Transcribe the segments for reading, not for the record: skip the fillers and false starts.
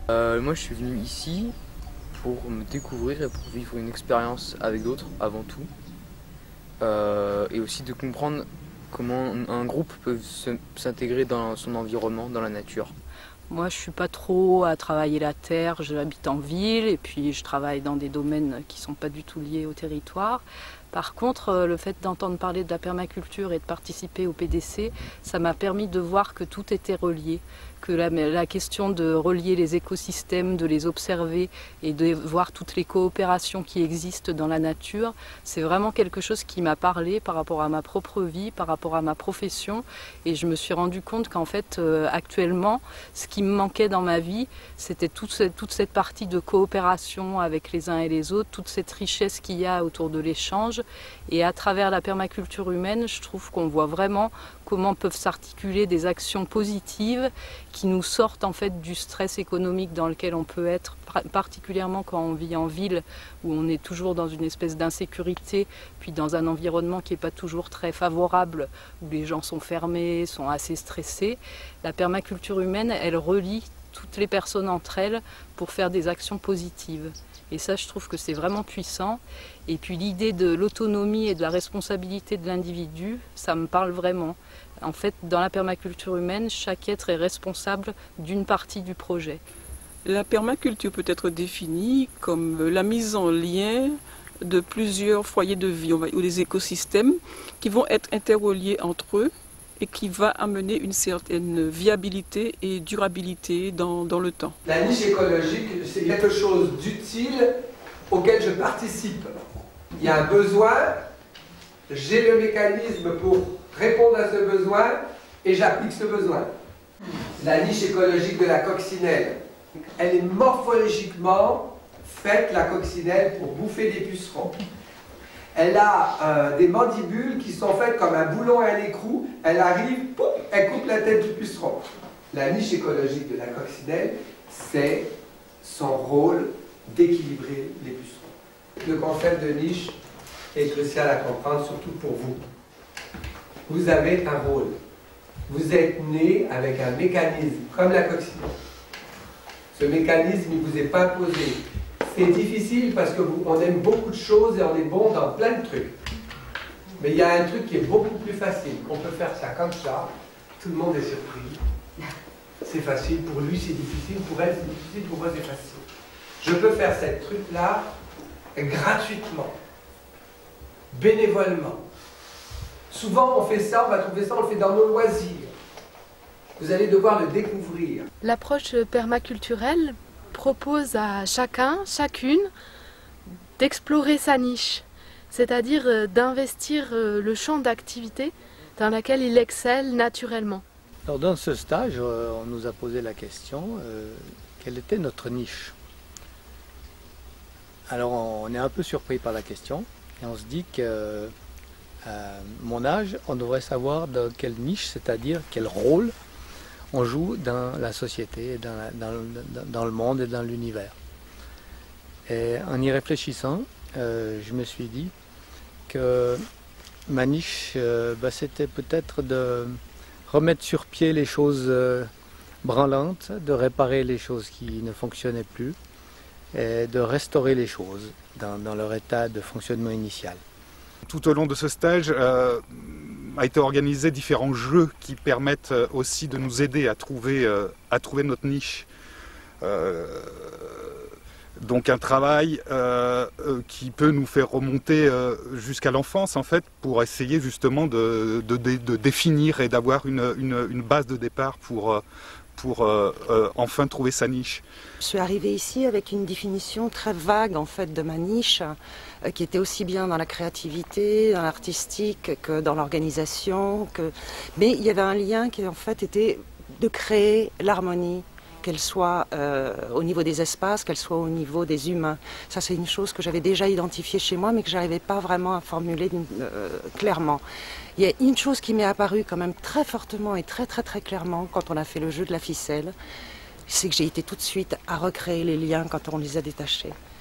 Moi je suis venu ici pour me découvrir et pour vivre une expérience avec d'autres avant tout. Et aussi de comprendre comment un groupe peut s'intégrer dans son environnement, dans la nature. Moi, je suis pas trop à travailler la terre, j'habite en ville et puis je travaille dans des domaines qui sont pas du tout liés au territoire. Par contre, le fait d'entendre parler de la permaculture et de participer au PDC, ça m'a permis de voir que tout était relié, que la question de relier les écosystèmes, de les observer et de voir toutes les coopérations qui existent dans la nature, c'est vraiment quelque chose qui m'a parlé par rapport à ma propre vie, par rapport à ma profession. Et je me suis rendu compte qu'en fait, actuellement, ce qui me manquait dans ma vie, c'était toute cette partie de coopération avec les uns et les autres, toute cette richesse qu'il y a autour de l'échange. Et à travers la permaculture humaine, je trouve qu'on voit vraiment comment peuvent s'articuler des actions positives qui nous sortent en fait du stress économique dans lequel on peut être, particulièrement quand on vit en ville où on est toujours dans une espèce d'insécurité, puis dans un environnement qui n'est pas toujours très favorable, où les gens sont fermés, sont assez stressés. La permaculture humaine, elle relie toutes les personnes entre elles pour faire des actions positives. Et ça, je trouve que c'est vraiment puissant. Et puis l'idée de l'autonomie et de la responsabilité de l'individu, ça me parle vraiment. En fait, dans la permaculture humaine, chaque être est responsable d'une partie du projet. La permaculture peut être définie comme la mise en lien de plusieurs foyers de vie ou des écosystèmes qui vont être interreliés entre eux et qui va amener une certaine viabilité et durabilité dans le temps. La niche écologique, c'est quelque chose d'utile auquel je participe. Il y a un besoin, j'ai le mécanisme pour répondre à ce besoin et j'applique ce besoin. La niche écologique de la coccinelle, elle est morphologiquement faite, la coccinelle, pour bouffer des pucerons. Elle a des mandibules qui sont faites comme un boulon et un écrou. Elle arrive, pouf, elle coupe la tête du puceron. La niche écologique de la coccinelle, c'est son rôle d'équilibrer les pucerons. Le concept de niche est crucial à comprendre, surtout pour vous. Vous avez un rôle. Vous êtes né avec un mécanisme, comme la coccinelle. Ce mécanisme, il ne vous est pas imposé. C'est difficile parce qu'on aime beaucoup de choses et on est bon dans plein de trucs. Mais il y a un truc qui est beaucoup plus facile. On peut faire ça comme ça. Tout le monde est surpris. C'est facile. Pour lui, c'est difficile. Pour elle, c'est difficile. Pour moi, c'est facile. Je peux faire ce truc-là gratuitement, bénévolement. Souvent, on fait ça, on va trouver ça, on le fait dans nos loisirs. Vous allez devoir le découvrir. L'approche permaculturelle propose à chacun, chacune, d'explorer sa niche, c'est-à-dire d'investir le champ d'activité dans lequel il excelle naturellement. Alors dans ce stage, on nous a posé la question, quelle était notre niche? Alors on est un peu surpris par la question et on se dit que à mon âge, on devrait savoir dans quelle niche, c'est-à-dire quel rôle on joue dans la société, dans le monde et dans l'univers. Et en y réfléchissant, je me suis dit que ma niche, c'était peut-être de remettre sur pied les choses branlantes, de réparer les choses qui ne fonctionnaient plus et de restaurer les choses dans leur état de fonctionnement initial. Tout au long de ce stage, a été organisé différents jeux qui permettent aussi de nous aider à trouver notre niche. Donc un travail qui peut nous faire remonter jusqu'à l'enfance en fait, pour essayer justement de définir et d'avoir une base de départ pour enfin trouver sa niche. Je suis arrivée ici avec une définition très vague en fait de ma niche, qui était aussi bien dans la créativité, dans l'artistique que dans l'organisation. Mais il y avait un lien qui en fait était de créer l'harmonie, qu'elle soit au niveau des espaces, qu'elle soit au niveau des humains. Ça, c'est une chose que j'avais déjà identifiée chez moi, mais que je n'arrivais pas vraiment à formuler clairement. Il y a une chose qui m'est apparue quand même très fortement et très clairement quand on a fait le jeu de la ficelle, c'est que j'ai été tout de suite à recréer les liens quand on les a détachés.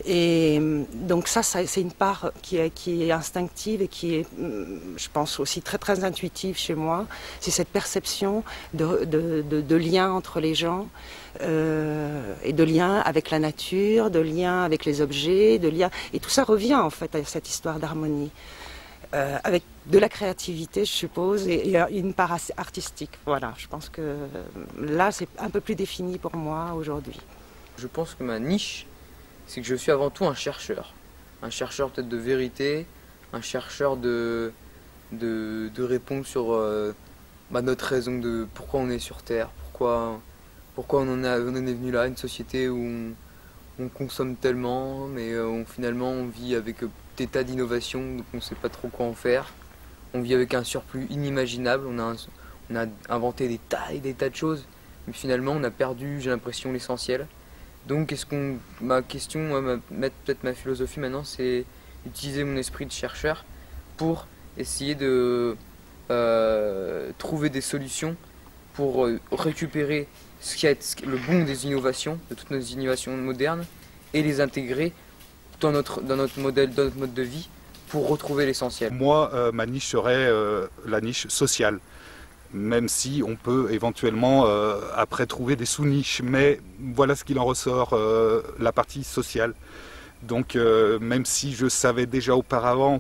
Et donc ça c'est une part qui est instinctive et qui est, je pense, aussi très très intuitive chez moi. C'est cette perception de lien entre les gens et de lien avec la nature, de lien avec les objets, et tout ça revient en fait à cette histoire d'harmonie. Avec de la créativité, je suppose, et une part artistique. Voilà, je pense que là c'est un peu plus défini pour moi aujourd'hui. Je pense que ma niche, c'est que je suis avant tout un chercheur peut-être de vérité, un chercheur de réponse sur notre raison de pourquoi on est sur Terre, pourquoi on en est venu là, une société où on consomme tellement, mais finalement on vit avec des tas d'innovations, donc on ne sait pas trop quoi en faire. On vit avec un surplus inimaginable, on a inventé des tas de choses, mais finalement on a perdu, j'ai l'impression, l'essentiel. Donc ma question, peut-être ma philosophie maintenant, c'est utiliser mon esprit de chercheur pour essayer de trouver des solutions pour récupérer ce qui est le bon des innovations, de toutes nos innovations modernes, et les intégrer dans notre mode de vie pour retrouver l'essentiel. Moi, ma niche serait la niche sociale. Même si on peut éventuellement après trouver des sous-niches, mais voilà ce qu'il en ressort, la partie sociale. Donc même si je savais déjà auparavant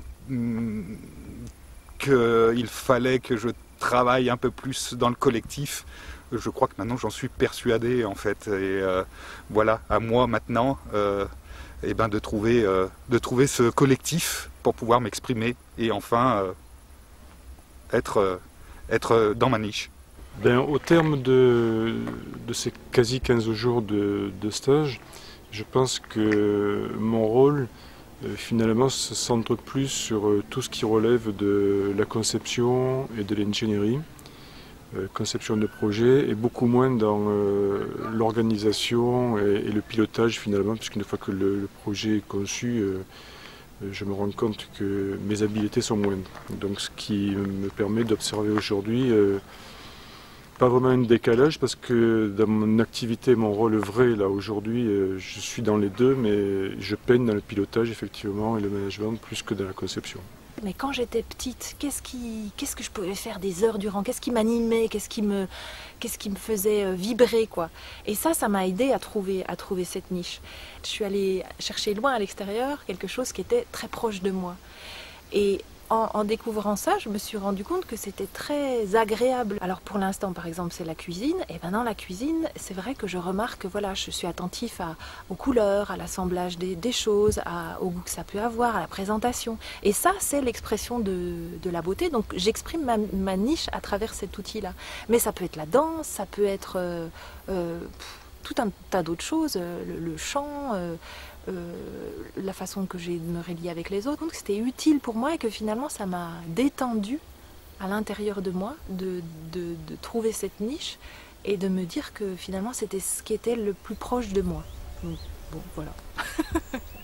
qu'il fallait que je travaille un peu plus dans le collectif, je crois que maintenant j'en suis persuadé en fait. Et voilà, à moi maintenant de trouver ce collectif pour pouvoir m'exprimer et enfin être dans ma niche. Au terme de ces quasi 15 jours de stage, je pense que mon rôle finalement se centre plus sur tout ce qui relève de la conception et de l'ingénierie, conception de projet, et beaucoup moins dans l'organisation et le pilotage finalement, puisqu'une fois que le projet est conçu, je me rends compte que mes habiletés sont moindres. Donc ce qui me permet d'observer aujourd'hui, pas vraiment un décalage, parce que dans mon activité, mon rôle vrai, là aujourd'hui, je suis dans les deux, mais je peine dans le pilotage effectivement et le management plus que dans la conception. Mais quand j'étais petite, qu'est-ce que je pouvais faire des heures durant? Qu'est-ce qui m'animait? Qu'est-ce qui me faisait vibrer, quoi? Et ça m'a aidé à trouver cette niche. Je suis allée chercher loin à l'extérieur quelque chose qui était très proche de moi. Et en découvrant ça, je me suis rendu compte que c'était très agréable. Alors pour l'instant, par exemple, c'est la cuisine. Et ben dans la cuisine, c'est vrai que je remarque que voilà, je suis attentif aux couleurs, à l'assemblage des choses, au goût que ça peut avoir, à la présentation. Et ça, c'est l'expression de la beauté. Donc j'exprime ma niche à travers cet outil-là. Mais ça peut être la danse, ça peut être tout un tas d'autres choses, le chant, la façon que j'ai de me relier avec les autres. Donc c'était utile pour moi et que finalement ça m'a détendu à l'intérieur de moi de trouver cette niche et de me dire que finalement c'était ce qui était le plus proche de moi. Donc, bon, voilà.